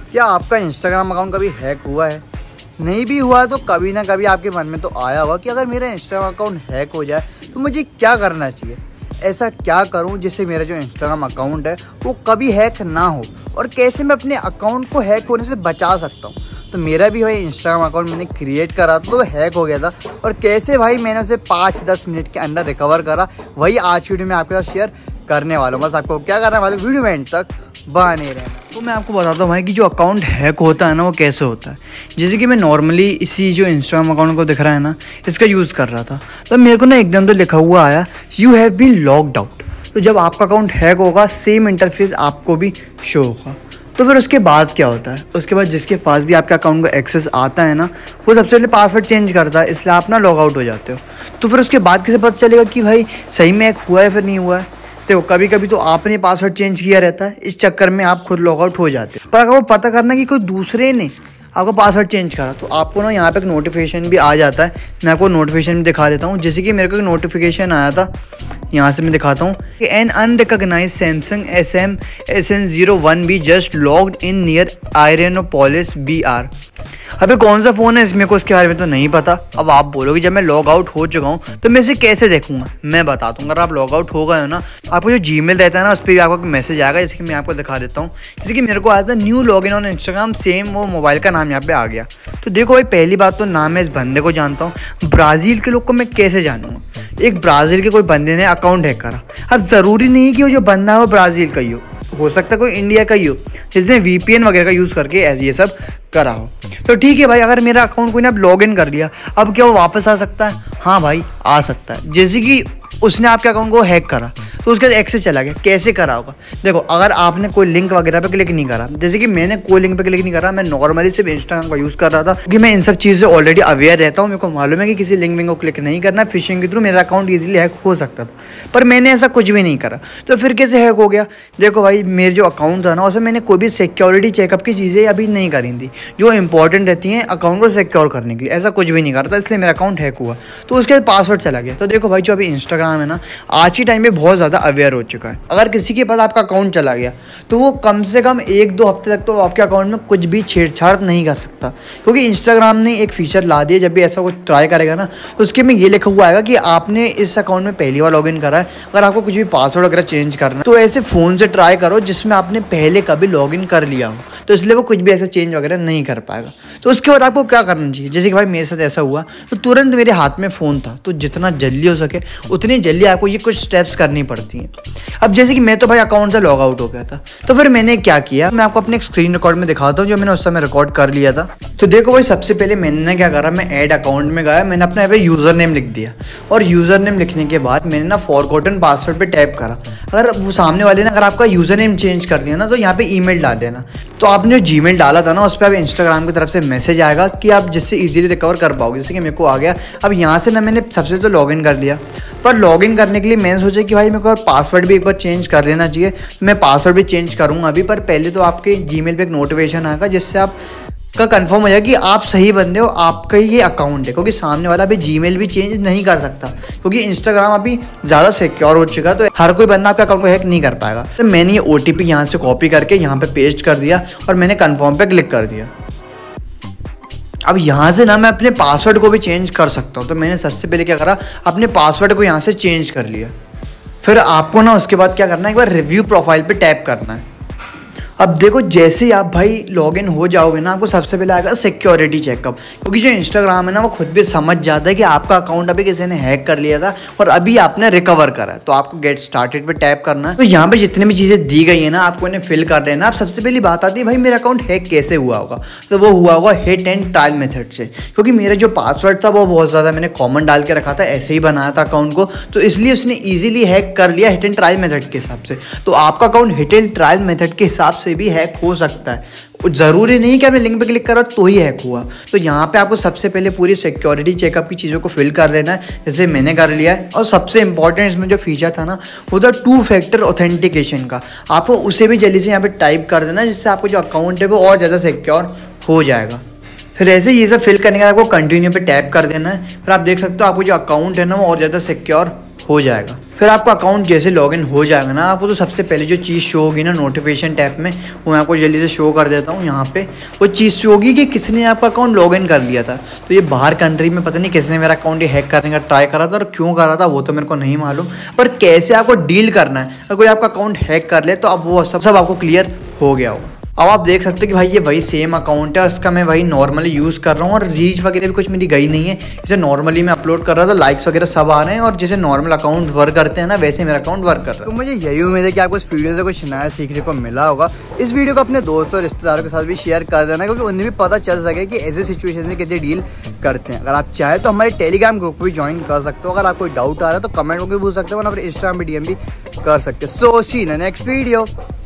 क्या आपका Instagram account कभी हैक हुआ है? नहीं भी हुआ तो कभी ना कभी आपके मन में तो आया होगा कि अगर मेरा इंस्टाग्राम अकाउंट हैक हो जाए तो मुझे क्या करना चाहिए, ऐसा क्या करूं जिससे मेरा जो इंस्टाग्राम अकाउंट है वो कभी हैक ना हो, और कैसे मैं अपने अकाउंट को हैक होने से बचा सकता हूं। तो मेरा भी भाई इंस्टाग्राम अकाउंट मैंने क्रिएट करा तो हैक हो गया था, और कैसे भाई मैंने उसे 5-10 मिनट के अंदर रिकवर करा, वही आज की वीडियो में आपके साथ शेयर करने वाला हूँ। बस आपको क्या करना है वाले वीडियो में एंड तक बने रहना। तो मैं आपको बताता हूँ भाई कि जो अकाउंट हैक होता है ना वो कैसे होता है। जैसे कि मैं नॉर्मली इसी जो इंस्टाग्राम अकाउंट को दिख रहा है ना, इसका यूज़ कर रहा था, तो मेरे को ना एकदम तो लिखा हुआ आया you have been locked out. तो जब आपका अकाउंट हैक होगा सेम इंटरफेस आपको भी शो होगा। तो फिर उसके बाद क्या होता है, उसके बाद जिसके पास भी आपके अकाउंट को एक्सेस आता है ना, वो सबसे पहले पासवर्ड चेंज करता है, इसलिए आप ना लॉग आउट हो जाते हो। तो फिर उसके बाद कैसे पता चलेगा कि भाई सही में हैक हुआ है फिर नहीं हुआ है? देखो कभी कभी तो आपने पासवर्ड चेंज किया रहता है, इस चक्कर में आप खुद लॉग आउट हो जाते हो। पर अगर वो पता करना कि कोई दूसरे ने आपका पासवर्ड चेंज करा तो आपको ना यहाँ पे एक नोटिफिकेशन भी आ जाता है। मैं आपको नोटिफिकेशन भी दिखा देता हूँ। जैसे कि मेरे को एक नोटिफिकेशन आया था, यहाँ से मैं दिखाता हूँ कि an unrecognised Samsung SM-SN01B just logged in near Ironopolis BR। अबे कौन सा फ़ोन है इसमें को, उसके बारे में तो नहीं पता। अब आप बोलोगे जब मैं लॉग आउट हो चुका हूँ तो मैं इसे कैसे देखूंगा? मैं बता दूँगा। अगर आप लॉग आउट हो गए हो ना, आपको जो जीमेल रहता है ना उस पर भी आपको मैसेज आएगा, जैसे कि मैं आपको दिखा देता हूँ। जैसे कि मेरे को आया था new login on Instagram, same वो मोबाइल का नाम यहाँ पे आ गया। तो देखो भाई पहली बात तो नाम है, इस बंदे को जानता हूँ। ब्राज़ील के लोग को मैं कैसे जानूँगा? एक ब्राज़ील के कोई बंदे ने अकाउंट हैक करा। अब ज़रूरी नहीं कि वो जो बंदा है वो ब्राज़ील का ही हो सकता है कोई इंडिया का ही हो, जिसने VPN वगैरह का यूज़ करके ऐसे ये सब करा हो। तो ठीक है भाई, अगर मेरा अकाउंट कोई ने अब लॉग इन कर लिया, अब क्या वो वापस आ सकता है? हाँ भाई आ सकता है। जैसे कि उसने आपके अकाउंट को हैक करा तो उसके एक्सेस चला गया। कैसे करा होगा? देखो अगर आपने कोई लिंक वगैरह पे क्लिक नहीं करा, जैसे कि मैंने कोई लिंक पे क्लिक नहीं करा, मैं नॉर्मली सिर्फ इंस्टाग्राम का यूज़ कर रहा था क्योंकि मैं इन सब चीज़ से ऑलरेडी अवेयर रहता हूँ। मेरे को मालूम है कि किसी लिंक को क्लिक नहीं करना, फिशिंग के थ्रू मेरा अकाउंट ईजिली हैक हो सकता था, पर मैंने ऐसा कुछ भी नहीं करा। तो फिर कैसे हैक हो गया? देखो भाई मेरे जो अकाउंट था ना उसमें मैंने कोई भी सिक्योरिटी चेकअप की चीज़ें अभी नहीं करी थी जो इंपॉर्टेंट रहती हैं अकाउंट को सिक्योर करने के लिए। ऐसा कुछ भी नहीं करता, इसलिए मेरा अकाउंट हैक हुआ। तो उसके बाद पासवर्ड चला गया। तो देखो भाई जो अभी इंस्टाग्राम है ना आज के टाइम में बहुत ज़्यादा अवेयर हो चुका है। अगर किसी के पास आपका अकाउंट चला गया तो वो कम से कम 1-2 हफ्ते तक तो आपके अकाउंट में कुछ भी छेड़छाड़ नहीं कर सकता, क्योंकि इंस्टाग्राम ने एक फीचर ला दिया। जब भी ऐसा कुछ ट्राई करेगा ना तो उसके में ये लिखा हुआ आएगा कि आपने इस अकाउंट में पहली बार लॉगिन करा है। अगर आपको कुछ भी पासवर्ड वगैरह चेंज करना है तो ऐसे फ़ोन से ट्राई करो जिसमें आपने पहले कभी लॉगिन कर लिया हो, तो इसलिए वो कुछ भी ऐसा चेंज वगैरह नहीं कर पाएगा। तो उसके बाद आपको क्या करना चाहिए? जैसे कि भाई मेरे साथ ऐसा हुआ तो तुरंत मेरे हाथ में फ़ोन था, तो जितना जल्दी हो सके उतनी जल्दी आपको ये कुछ स्टेप्स करनी पड़ती हैं। अब जैसे कि मैं तो भाई अकाउंट से लॉग आउट हो गया था, तो फिर मैंने क्या किया मैं आपको अपने स्क्रीन रिकॉर्ड में दिखाता हूँ जो मैंने उस समय रिकॉर्ड कर लिया था। तो देखो भाई सबसे पहले मैंने क्या करा, मैं ऐड अकाउंट में गया, मैंने अपना यहाँ पे यूज़र नेम लिख दिया, और यूज़र नेम लिखने के बाद मैंने ना फॉरगॉटन पासवर्ड पे टैप करा। अगर वो सामने वाले ने अगर आपका यूज़र नेम चेंज कर दिया ना तो यहाँ पे ईमेल डाल देना। तो आपने जो जीमेल डाला था ना उस पर अब इंस्टाग्राम की तरफ से मैसेज आएगा कि आप जिससे इजीली रिकवर कर पाओगे। जैसे कि मेरे को आ गया। अब यहाँ से ना मैंने सबसे तो लॉगिन कर लिया, पर लॉगिन करने के लिए मैंने सोचा कि भाई मेरे को पासवर्ड भी एक बार चेंज कर लेना चाहिए। मैं पासवर्ड भी चेंज करूँगा अभी, पर पहले तो आपके जीमेल पे एक नोटिफिकेशन आएगा जिससे आप का कंफर्म हो जाए कि आप सही बंदे हो, आपका ही ये अकाउंट है, क्योंकि सामने वाला अभी जीमेल भी चेंज नहीं कर सकता क्योंकि इंस्टाग्राम अभी ज़्यादा सिक्योर हो चुका है, तो हर कोई बंदा आपके अकाउंट को हैक नहीं कर पाएगा। तो मैंने ये OTP यहाँ से कॉपी करके यहाँ पे पेस्ट कर दिया और मैंने कन्फर्म पे क्लिक कर दिया। अब यहाँ से ना मैं अपने पासवर्ड को भी चेंज कर सकता हूँ। तो मैंने सबसे पहले क्या करा, अपने पासवर्ड को यहाँ से चेंज कर लिया। फिर आपको ना उसके बाद क्या करना है, एक बार रिव्यू प्रोफाइल पे टैप करना है। अब देखो जैसे ही आप भाई लॉगिन हो जाओगे ना आपको सबसे पहले आएगा सिक्योरिटी चेकअप, क्योंकि जो इंस्टाग्राम है ना वो खुद भी समझ जाता है कि आपका अकाउंट अभी किसी ने हैक कर लिया था और अभी आपने रिकवर करा है। तो आपको गेट स्टार्टेड पे टैप करना है। तो यहाँ पे जितनी भी चीज़ें दी गई है ना आपको इन्हें फिल कर देना। अब सबसे पहली बात आती है भाई मेरा अकाउंट हैक कैसे हुआ होगा, तो वो हुआ होगा हिट एंड ट्रायल मेथड से, क्योंकि मेरा जो पासवर्ड था वो बहुत ज़्यादा मैंने कॉमन डाल के रखा था, ऐसे ही बनाया था अकाउंट को, तो इसलिए उसने ईजिली हैक कर लिया हिट एंड ट्रायल मेथड के हिसाब से। तो आपका account hit and trial method के हिसाब से भी हैक हो सकता है। ज़रूरी नहीं कि आपने लिंक पे क्लिक करा तो ही हैक हुआ। तो यहाँ पे आपको सबसे पहले पूरी सिक्योरिटी चेकअप की चीज़ों को फिल कर लेना है, जैसे मैंने कर लिया है। और सबसे इंपॉर्टेंट इसमें जो फीचर था ना वो था 2 फैक्टर ऑथेंटिकेशन का, आपको उसे भी जल्दी से यहाँ पे टाइप कर देना, जिससे आपको जो अकाउंट है वो और ज़्यादा सिक्योर हो जाएगा। फिर ऐसे ये सब फिल करने के बाद आपको कंटिन्यू पे टैप कर देना है। फिर आप देख सकते हो आपको जो अकाउंट है ना वो और ज़्यादा सिक्योर हो जाएगा। फिर आपका अकाउंट जैसे लॉगिन हो जाएगा ना, आपको तो सबसे पहले जो चीज़ शो होगी ना नोटिफिकेशन टैब में, वो मैं आपको जल्दी से शो कर देता हूँ। यहाँ पे वो चीज़ शो होगी कि किसने आपका अकाउंट लॉगिन कर लिया था। तो ये बाहर कंट्री में पता नहीं किसने मेरा अकाउंट ये हैक करने का ट्राई करा था और क्यों करा था वो तो मेरे को नहीं मालूम, पर कैसे आपको डील करना है अगर कोई आपका अकाउंट हैक कर ले तो अब वो सब आपको क्लियर हो गया होगा। अब आप देख सकते हो कि भाई ये वही सेम अकाउंट है, उसका मैं वही नॉर्मली यूज़ कर रहा हूँ और रीच वगैरह भी कुछ मेरी गई नहीं है। जैसे नॉर्मली मैं अपलोड कर रहा था, लाइक्स वगैरह सब आ रहे हैं और जैसे नॉर्मल अकाउंट वर्क करते हैं ना वैसे मेरा अकाउंट वर्क कर रहा है। तो मुझे यही उम्मीद है कि आपको इस वीडियो से कुछ नया सीखने को मिला होगा। इस वीडियो को अपने दोस्तों और रिश्तेदारों के साथ भी शेयर कर देना, क्योंकि उन्हें भी पता चल सके कि ऐसे सिचुएशन में कैसे डील करते हैं। अगर आप चाहें तो हमारे टेलीग्राम ग्रुप भी ज्वाइन कर सकते हो। अगर आपको डाउट आ रहा है तो कमेंट करके पूछ सकते हो, वरना फिर इंस्टाग्राम पे DM भी कर सकते हो। So see in the next video.